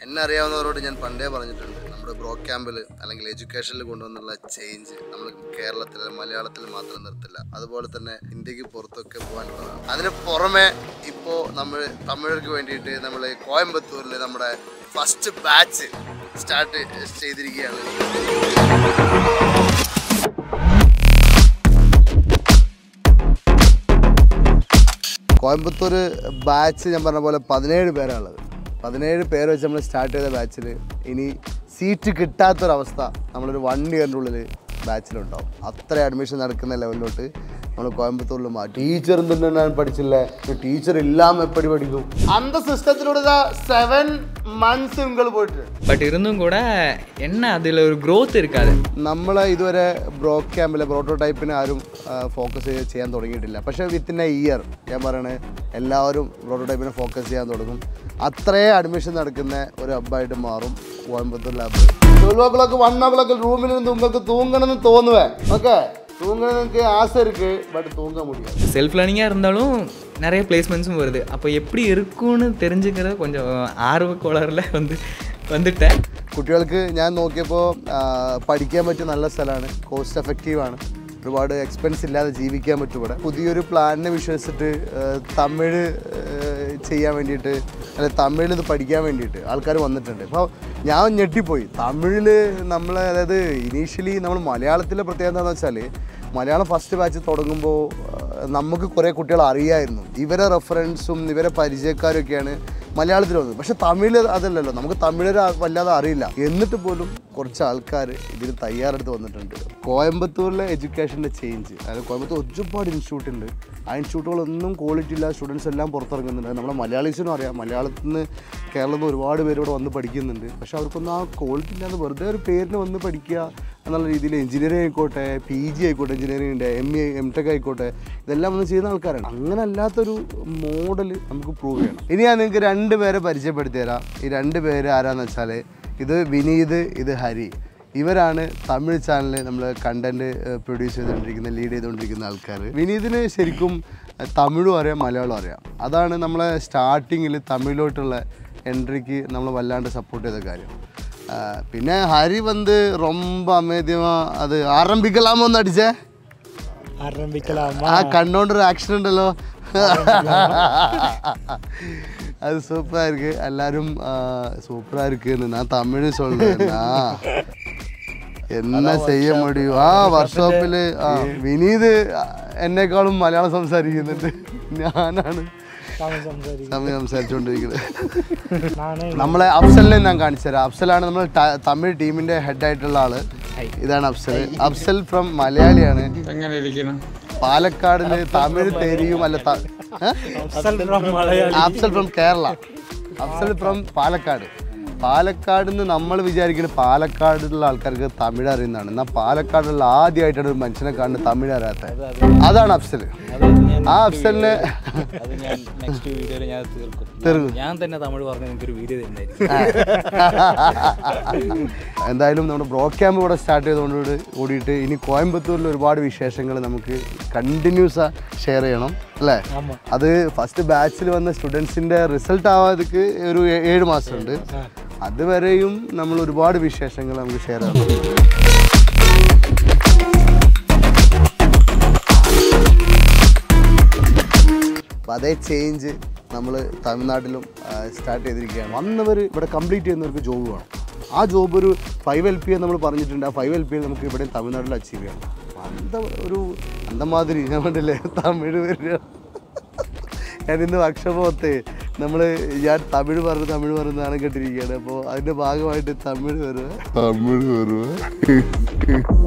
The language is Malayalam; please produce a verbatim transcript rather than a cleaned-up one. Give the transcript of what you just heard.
എന്നെ അറിയാവുന്നവരോട് ഞാൻ പണ്ടേ പറഞ്ഞിട്ടുണ്ട്, നമ്മുടെ ബ്രോക്യാമ്പിൽ അല്ലെങ്കിൽ എഡ്യൂക്കേഷനിൽ കൊണ്ടുവന്നുള്ള ചേഞ്ച് നമ്മൾ കേരളത്തിൽ മലയാളത്തിൽ മാത്രം നിർത്തില്ല, അതുപോലെ തന്നെ ഇന്ത്യക്ക് പുറത്തൊക്കെ പോകാനുള്ളതാണ്. അതിന് പുറമെ ഇപ്പോൾ നമ്മൾ തമിഴർക്ക് വേണ്ടിയിട്ട് നമ്മൾ കോയമ്പത്തൂരിൽ നമ്മുടെ ഫസ്റ്റ് ബാച്ച് സ്റ്റാർട്ട് ചെയ്തിരിക്കുകയാണ്. കോയമ്പത്തൂർ ബാച്ച് ഞാൻ പറഞ്ഞ പോലെ പതിനേഴ് പേരാണുള്ളത്. പതിനേഴ് പേര് വെച്ച് നമ്മൾ സ്റ്റാർട്ട് ചെയ്ത ബാച്ചിൽ ഇനി സീറ്റ് കിട്ടാത്തൊരവസ്ഥ നമ്മളൊരു വൺ ഇയറിൻ്റെ ഉള്ളിൽ ബാച്ചിലുണ്ടാവും. അത്ര അഡ്മിഷൻ നടക്കുന്ന ലെവലിലോട്ട് നമ്മൾ കോയമ്പത്തൂരിൽ മാറ്റി. ടീച്ചർ എന്തുകൊണ്ടാണ് പഠിച്ചില്ലേ, ടീച്ചർ ഇല്ലാമ എപ്പടി പഠിക്കും அந்த സിസ്റ്റത്തിലൂടെ സെവൻ മന്ത്സ് നിങ്ങൾ പോയിട്ട് பட் இருந்தும் கூட என்ன அதில் ஒரு ഗ്രോത്ത് இருக்காது. നമ്മൾ ഇതുവരെ ബ്രോക്യാമ്പിലെ ബ്രോട്ടോടൈപ്പിനെ ആരും ഫോക്കസ് ചെയ്യാൻ തുടങ്ങിയിട്ടില്ല. പക്ഷേ വിത്തിൻ എ ഇയർ ഞാൻ പറയണേ എല്ലാവരും ബ്രോട്ടോടൈപ്പിനെ ഫോക്കസ് ചെയ്യാൻ തുടങ്ങും. അത്രയും അഡ്മിഷൻ നടക്കുന്ന ഒരു ഹബ്ബായിട്ട് മാറും Coimbatore lab. Twelve o'clock one o'clock റൂമിൽ നിന്ന് നിങ്ങൾക്ക് തൂങ്ങണമെന്ന് തോന്നുവേ, ഓക്കെ தூங்குறதுக்கு ஆசை இருக்குது, பட் தூங்க முடியாது. செல்ஃப் லேர்னிங்காக இருந்தாலும் நிறைய பிளேஸ்மெண்ட்ஸும் வருது. அப்போ எப்படி இருக்குன்னு தெரிஞ்சுக்கிறது கொஞ்சம் ஆர்வ கோளாறில் வந்து வந்துட்டேன். കുട്ടികൾക്ക് ഞാൻ നോക്കിയപ്പോൾ പഠിക്കാൻ പറ്റിയ നല്ല സ്ഥലമാണ്, കോസ്റ്റ് എഫക്റ്റീവാണ്, ഒരുപാട് എക്സ്പെൻസ് ഇല്ലാതെ ജീവിക്കാൻ പറ്റും ഇവിടെ. പുതിയൊരു പ്ലാനിനെ വിശ്വസിച്ചിട്ട് തമിഴ് ചെയ്യാൻ വേണ്ടിയിട്ട് അല്ലെ തമിഴിൽ ഇത് പഠിക്കാൻ വേണ്ടിയിട്ട് ആൾക്കാർ വന്നിട്ടുണ്ട്. അപ്പോൾ ഞാൻ ഞെട്ടിപ്പോയി. തമിഴിൽ നമ്മൾ അതായത് ഇനീഷ്യലി നമ്മൾ മലയാളത്തിലെ പ്രത്യേകത എന്താണെന്ന് വെച്ചാൽ മലയാളം ഫസ്റ്റ് ബാച്ച് തുടങ്ങുമ്പോൾ നമുക്ക് കുറേ കുട്ടികൾ അറിയായിരുന്നു, ഇവരെ റെഫറൻസും ഇവരെ പരിചയക്കാരൊക്കെയാണ് മലയാളത്തിൽ വന്നത്. പക്ഷെ തമിഴിൽ അതല്ലല്ലോ, നമുക്ക് തമിഴ് വല്ലാതെ അറിയില്ല. എന്നിട്ട് പോലും കുറച്ച് ആൾക്കാർ ഇതിന് തയ്യാറെടുത്ത് വന്നിട്ടുണ്ട്. കോയമ്പത്തൂരിലെ എഡ്യൂക്കേഷൻ്റെ ചേഞ്ച്, അതായത് കോയമ്പത്തൂർ ഒരുപാട് ഇൻസ്റ്റിറ്റ്യൂട്ട് ഉണ്ട്. ആ ഇൻസ്റ്റിറ്റ്യൂട്ടുകളൊന്നും ക്വാളിറ്റി ഇല്ല, സ്റ്റുഡൻസ് എല്ലാം പുറത്തിറങ്ങുന്നുണ്ട്. നമ്മുടെ മലയാളീസിനും അറിയാം, മലയാളത്തിൽ നിന്ന് കേരളത്തിൽ നിന്ന് ഒരുപാട് പേര് ഇവിടെ വന്ന് പഠിക്കുന്നുണ്ട്. പക്ഷെ അവർക്കൊന്നും ആ ക്വാളിറ്റി ഇല്ലാതെ വെറുതെ ഒരു പേരിന് വന്ന് പഠിക്കുക എന്നുള്ള രീതിയിൽ എഞ്ചിനീയറിംഗ് ആയിക്കോട്ടെ, പി ജി ആയിക്കോട്ടെ, എഞ്ചിനീയറിംഗിൻ്റെ എം എ എം ടെക് ആയിക്കോട്ടെ, ഇതെല്ലാം വന്ന് ചെയ്യുന്ന ആൾക്കാരാണ്. അങ്ങനെ അല്ലാത്തൊരു മോഡൽ നമുക്ക് പ്രൂവ് ചെയ്യണം. ഇനി ഞാൻ നിങ്ങൾക്ക് രണ്ട് പേരെ പരിചയപ്പെടുത്തി തരാം. ഈ രണ്ട് പേര് ആരാന്ന് വെച്ചാൽ ഇത് വിനീത്, ഇത് ഹരി. ഇവരാണ് തമിഴ് ചാനൽ നമ്മൾ കണ്ടൻറ്റ് പ്രൊഡ്യൂസ് ചെയ്തുകൊണ്ടിരിക്കുന്ന, ലീഡ് ചെയ്തുകൊണ്ടിരിക്കുന്ന ആൾക്കാർ. വിനീതിന് ശരിക്കും തമിഴും അറിയാം, മലയാളം അറിയാം. അതാണ് നമ്മളെ സ്റ്റാർട്ടിങ്ങിൽ തമിഴിലോട്ടുള്ള എൻട്രിക്ക് നമ്മൾ വല്ലാണ്ട് സപ്പോർട്ട് ചെയ്ത കാര്യം. പിന്നെ ഹരി വന്ന് ரொம்ப അമേദ്യമാ അത് ആരംഭിക്കലാമോ എന്ന് അടിച്ചേ, ആ കണ്ണോണ്ടൊരു ആക്ഷൻ ഉണ്ടല്ലോ, அது சூப்பராக இருக்குது. எல்லாரும் சூப்பராக இருக்குன்னு நான் தமிழ் சொல்கிறேன். என்ன செய்ய முடியும்? ആ വർക്ക്ഷോപ്പിൽ വിനീത് എന്നെക്കാളും മലയാളം സംസാരിക്കുന്നുണ്ട്, ഞാനാണ് സമയം സംസാരിച്ചുകൊണ്ടിരിക്കുന്നത്. നമ്മളെ അഫ്സലിനെ ഞാൻ കാണിച്ചു തരാം. അഫ്സലാണ് നമ്മൾ തമിഴ് ടീമിൻ്റെ ഹെഡായിട്ടുള്ള ആള്. ഇതാണ് അഫ്സൽ. അഫ്സൽ ഫ്രം മലയാളിയാണ്. പാലക്കാടില് തമിഴ് തെരിയും അല്ല, അഫ്സൽ ഫ്രം കേരള, അഫ്സൽ ഫ്രം പാലക്കാട്. പാലക്കാട് നിന്ന് നമ്മൾ വിചാരിക്കുന്നത് പാലക്കാടുള്ള ആൾക്കാർക്ക് തമിഴ് അറിയുന്നതാണ്. എന്നാൽ പാലക്കാടുള്ള ആദ്യമായിട്ടാണ് ഒരു മനുഷ്യനെ കാണുന്നത് തമിഴ് അറിയാത്തത്. അതാണ് അഫ്സൽ. ആ അഫ്സലിനെ എന്തായാലും നമ്മുടെ ബ്രോക്യാമ്പ് ഇവിടെ സ്റ്റാർട്ട് ചെയ്തുകൊണ്ട് കൂടിയിട്ട് ഇനി കോയമ്പത്തൂരിൽ ഒരുപാട് വിശേഷങ്ങൾ നമുക്ക് കണ്ടിന്യൂസ് ഷെയർ ചെയ്യണം അല്ലേ. അത് ഫസ്റ്റ് ബാച്ചിൽ വന്ന സ്റ്റുഡൻസിൻ്റെ റിസൾട്ട് ആവാതിക്ക് ഒരു ഏഴ് മാസമുണ്ട്. അതുവരെയും നമ്മൾ ഒരുപാട് വിശേഷങ്ങൾ നമുക്ക് ഷെയർ ചെയ്യണം. അപ്പോൾ അതേ ചേഞ്ച് നമ്മൾ തമിഴ്നാട്ടിലും സ്റ്റാർട്ട് ചെയ്തിരിക്കുകയാണ്. വന്നവർ ഇവിടെ കംപ്ലീറ്റ് ചെയ്യുന്നവർക്ക് ജോബ് വേണം. ആ ജോബ് ഒരു ഫൈവ് എൽ പി നമ്മൾ പറഞ്ഞിട്ടുണ്ട്. ആ ഫൈവ് എൽ പി നമുക്ക് ഇവിടെ തമിഴ്നാട്ടിൽ അച്ചീവ് ചെയ്യണം. അന്ത ഒരു അന്തമാതിരി ഞാൻ കണ്ടില്ലേ തമിഴ് വരിക. ഞാനിന്ന് വർക്ക്ഷോപ്പ് നമ്മൾ ഞാൻ തമിഴ് പറഞ്ഞ് തമിഴ് പറഞ്ഞാണ് കേട്ടിരിക്കുകയാണ്. അപ്പോൾ അതിൻ്റെ ഭാഗമായിട്ട് തമിഴ് വരുക തമിഴ് വരുക